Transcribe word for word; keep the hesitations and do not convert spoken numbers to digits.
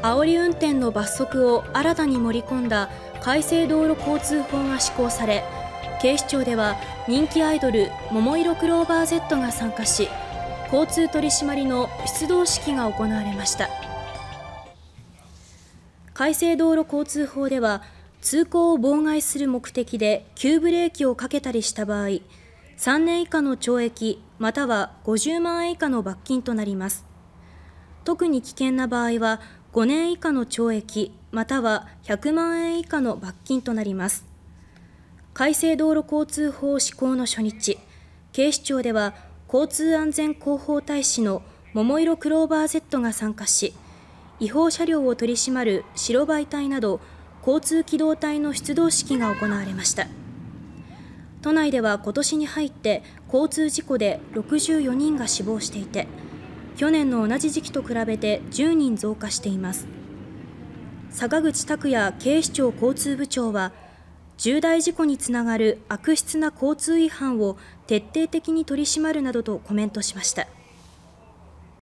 煽り運転の罰則を新たに盛り込んだ改正道路交通法が施行され、警視庁では人気アイドルももいろクローバー Z が参加し、交通取締りの出動式が行われました。改正道路交通法では、通行を妨害する目的で急ブレーキをかけたりした場合、さんねん以下の懲役またはごじゅうまんえん以下の罰金となります。特に危険な場合はごねん以下の懲役またはひゃくまんえん以下の罰金となります。改正道路交通法施行の初日、警視庁では交通安全広報大使のももいろクローバー Z が参加し、違法車両を取り締まる白バイ隊など交通機動隊の出動式が行われました。都内では今年に入って交通事故でろくじゅうよにんが死亡していて、去年の同じ時期と比べてじゅうにん増加しています。坂口拓也警視庁交通部長は、重大事故につながる悪質な交通違反を徹底的に取り締まるなどとコメントしました。